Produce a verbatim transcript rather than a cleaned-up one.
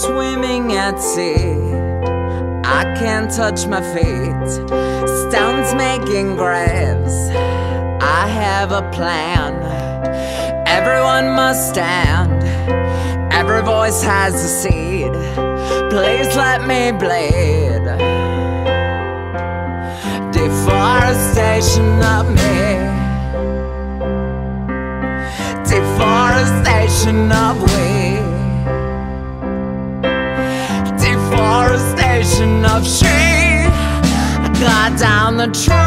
swimming at sea. I can't touch my feet. Stones making graves. I have a plan. Everyone must stand. Every voice has a seed. Please let me bleed. Deforestation of me. Deforestation of we. Deforestation of she. I cut down the tree.